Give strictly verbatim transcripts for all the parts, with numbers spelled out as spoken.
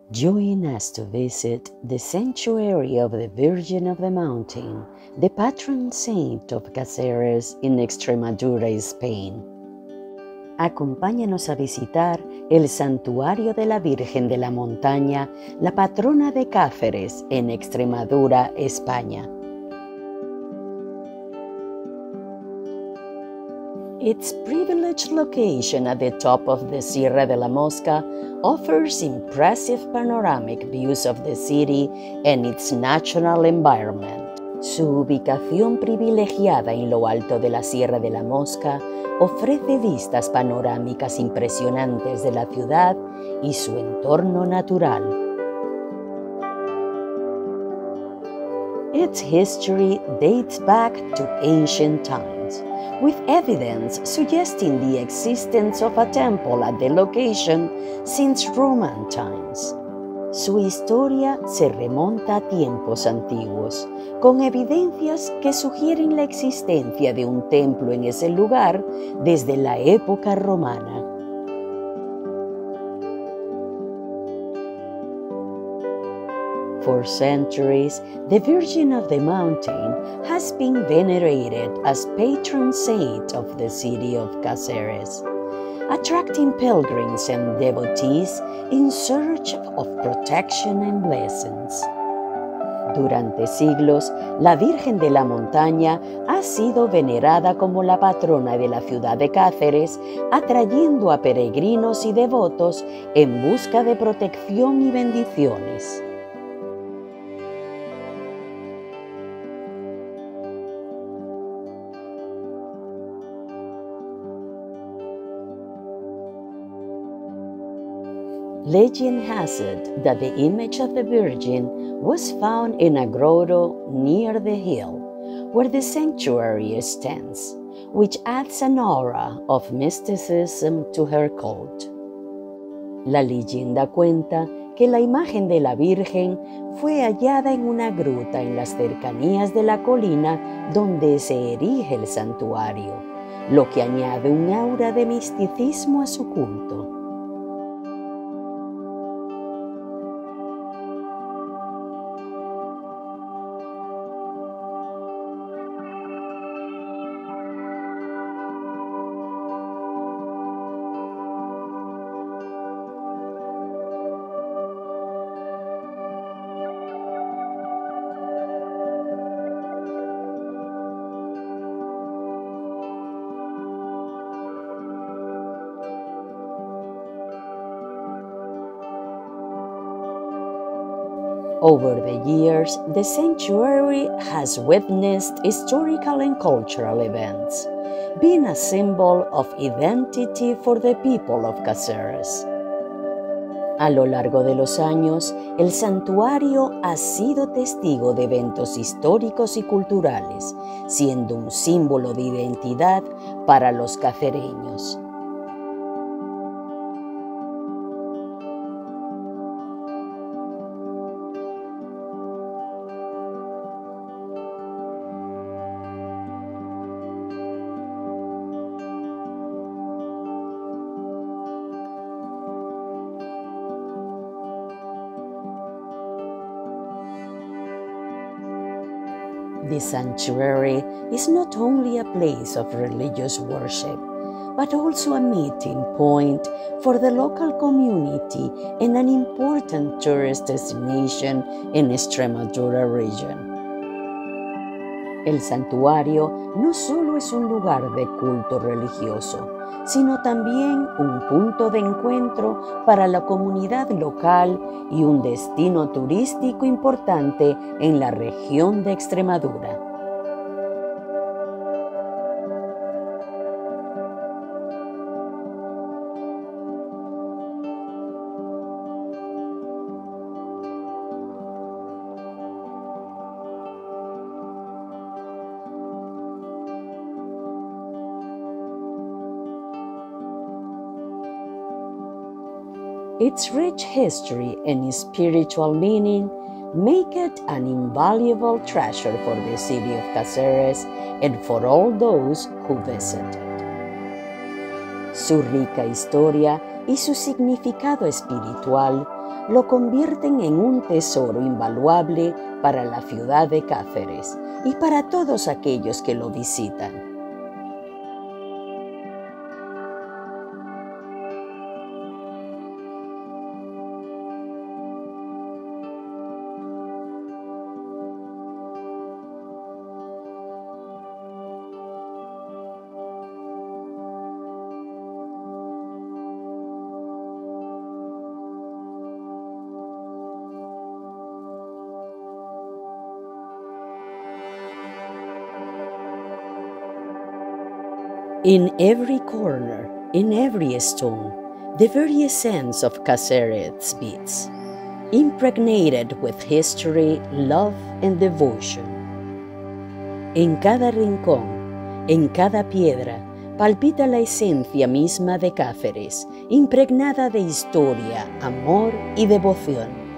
Join us to visit the Sanctuary of the Virgin of the Mountain, the patron saint of Cáceres in Extremadura, Spain. Acompáñanos a visitar el Santuario de la Virgen de la Montaña, la patrona de Cáceres en Extremadura, España. Its privileged location at the top of the Sierra de la Mosca offers impressive panoramic views of the city and its natural environment. Su ubicación privilegiada en lo alto de la Sierra de la Mosca ofrece vistas panorámicas impresionantes de la ciudad y su entorno natural. Its history dates back to ancient times, with evidence suggesting the existence of a temple at the location since Roman times. Su historia se remonta a tiempos antiguos, con evidencias que sugieren la existencia de un templo en ese lugar desde la época romana. For centuries, the Virgin of the Mountain has been venerated as patron saint of the city of Cáceres, attracting pilgrims and devotees in search of protection and blessings. Durante siglos, la Virgen de la Montaña ha sido venerada como la patrona de la ciudad de Cáceres, atrayendo a peregrinos y devotos en busca de protección y bendiciones. Legend has it that the image of the Virgin was found in a grotto near the hill where the sanctuary stands, which adds an aura of mysticism to her cult. La leyenda cuenta que la imagen de la Virgen fue hallada en una gruta en las cercanías de la colina donde se erige el santuario, lo que añade un aura de misticismo a su culto. Over the years, the sanctuary has witnessed historical and cultural events, being a symbol of identity for the people of Cáceres. A lo largo de los años, el santuario ha sido testigo de eventos históricos y culturales, siendo un símbolo de identidad para los cacereños. The sanctuary is not only a place of religious worship, but also a meeting point for the local community and an important tourist destination in Extremadura region. El santuario no solo es un lugar de culto religioso, sino también un punto de encuentro para la comunidad local y un destino turístico importante en la región de Extremadura. Its rich history and spiritual meaning make it an invaluable treasure for the city of Cáceres and for all those who visit it. Su rica historia y su significado espiritual lo convierten en un tesoro invaluable para la ciudad de Cáceres y para todos aquellos que lo visitan. In every corner, in every stone, the very essence of Cáceres beats, impregnated with history, love, and devotion. En cada rincón, en cada piedra, palpita la esencia misma de Cáceres, impregnada de historia, amor y devoción.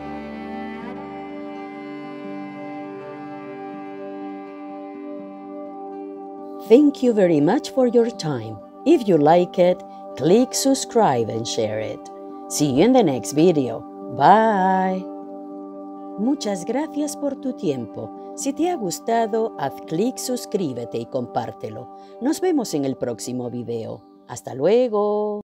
Thank you very much for your time. If you like it, click subscribe and share it. See you in the next video. Bye. Muchas gracias por tu tiempo. Si te ha gustado, haz clic, suscríbete y compártelo. Nos vemos en el próximo video. Hasta luego.